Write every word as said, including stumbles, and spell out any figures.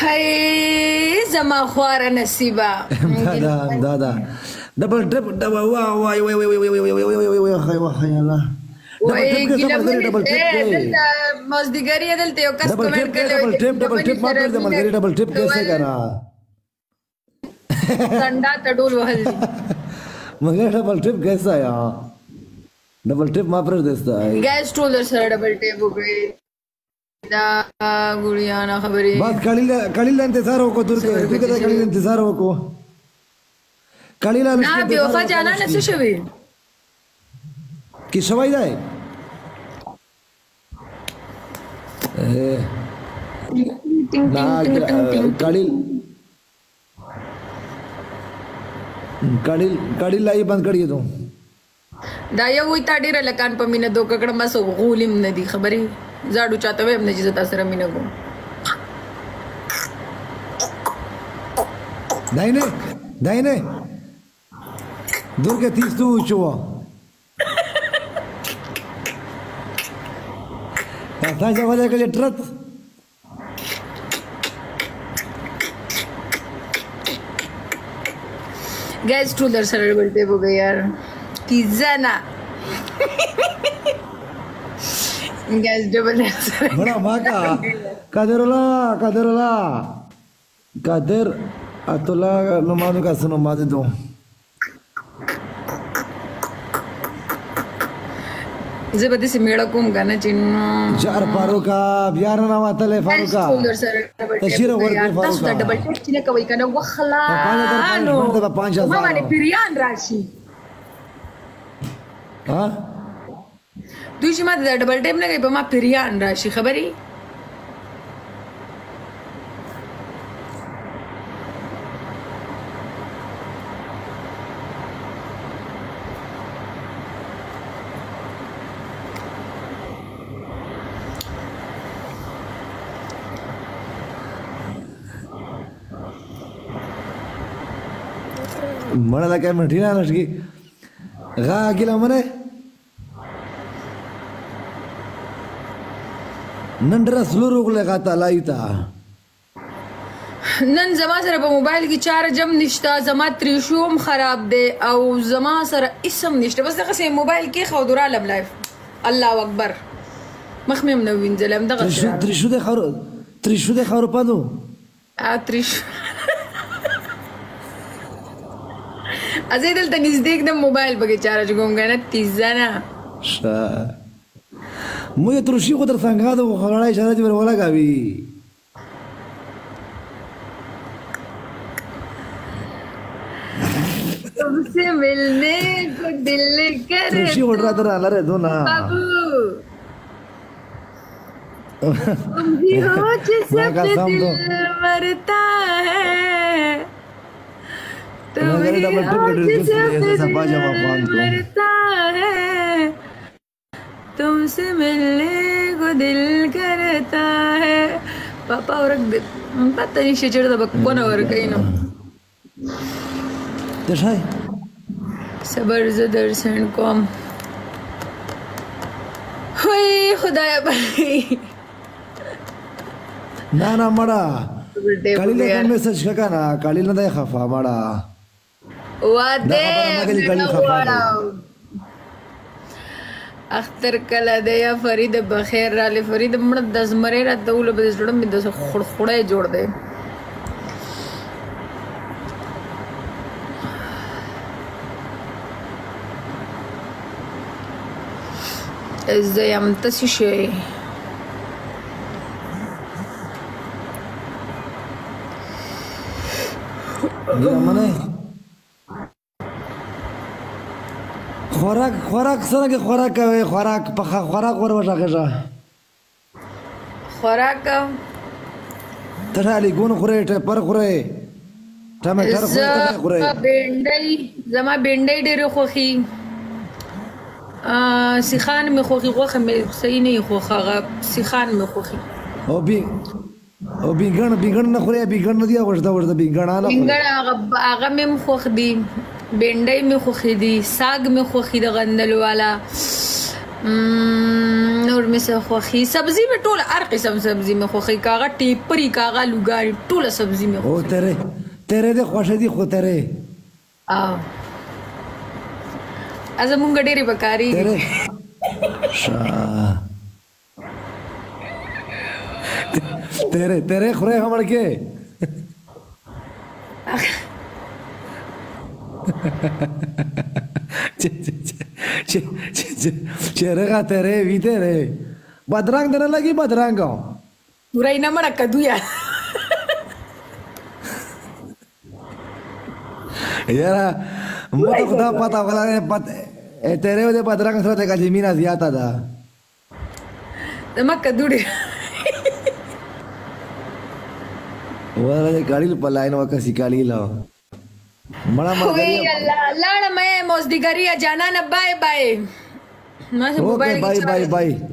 هاي زما خواره نصیبه امدادا امدادا دبل ټریپ دبل واه وای وای وای وای وای وای وای وای وای وای وای الله وای ګلمن ډبل ټریپ مزدګری دلته یو کس کمنټ کړي ډبل ټریپ ډبل ټریپ ما کړ دې ملګری ډبل ټریپ کیسه کرا ټنډا تډول وهل دي مگر ډبل ټریپ کیسا یا ډبل ټریپ ما پر دستا گیس ټولر سره ډبل ټریپ وګړي دا ګوریانا خبرې بس قلیل قلیل انتظار وکړو دور کې دغه د قلیل انتظار وکړو قلیل نه به وفا جانا نه څه شوی کی شوی دی نه قلیل قلیل قلیل لای بند کړی ته دا یو وي تا ډیره لکان په مینه دوه ککړه ما سو غولم نه دي خبرې زاړو چاته ویم نه چې زه تاسو سره مینه کوم داینه داینه دور کې تیس تو چوا تاسو وځه کله ټرت گیس ټولر سره بلته وګ یار تیزانا گیس ډبل بڑا ماکا قادر الله قادر الله قادر اتلا نمازو کا سنو ماده دو زه به دې میړه کوم کنه چې چار فاروقا بیا نه واتله فاروقا تشیر ورته فاروقا تاسو ډبل ټیک چې نه کوي کنه وخلا نو ما باندې پیریان راشي ها دوی چې ما د ډبل ټیپ نه کوي په ما پیریان راشي خبري مړه دا کې مټی نه لږی غا ګیله منه نن درس لورو غلغه تعالی تا نن زما سره په موبایل کې چارج هم نشته زما تریشوم خراب دی او زما سره اسم نشته بس دغه سه موبایل کې خو درالم لایف الله اکبر مخمم نو وینځلم دغه تریشو د خرو تریشو د خرو پدو ا تریشو ازې دلته نږدې د موبایل بګی چارج کوم غنه تیزانه مو یې ترشي خو در څنګه دا خړای اشاره دې ولا غاوي तुमसे मिलने को दिल करे ترشي وړ را در لاره دونا बाबू तुम ही हो जिससे दिल मरता है तुम ही हो जिससे दिल मरता है तुमसे मिलने को दिल करता है पापा और पता नहीं शेजर da bakona और कहीं ना دشای صبر ز درسن کوم وای خدایا بای نه نه مړه کلیله کوم میسج ککانا کلیله نه خفا مړه واده اختر کله د یا فرید بخیر را ل فرید مړه د زمره را دول به جوړم د خړ خړې جوړ دی ازاي عم تسي شيء ګل منه خوراک خوراک سره کې خوراک کوي خوراک په خوراک ور وځه خوراک ترالي ګون خوري ته پر خوري ټماټر خوري بنډي زما بنډي ډېر خوخي سیخان می خوخي غوخه می صحیح نه خوخه سیخان می خوخي او بي او بیګن بیګن نه خوري بیګن نه دی ورته ورته بیګن نه بیګن هغه هغه مم خوخ دي بنډي می خوخي دي ساګ می خوخي د غندل والا مم، نور مې څه خوښي سبزي مې ټوله هر قسم سبزي مې خوښي کاغه ټیپري کاغه لوګاري ټوله سبزي مې او تیرې تیرې دې خوښه دي خو تیرې او زمونږ ډېرې بکاري تیرې شا تیرې تیرې خورې همړ کې چهره تیرې وی تیرې بدرنګ دنه لګي بدرنګ ورای نه مړه کدو یا یاره مته خدا پتا ولا پته تیرې ودې بدرنګ سره ته کجې مینا زیاته ده دمه کدو ډېر ورته गाड़ी په لاین وکړه गाड़ी لاو مړه مړه وی الله لاړه مې موزدګری جانانه بای بای ما اوکے بای بای بای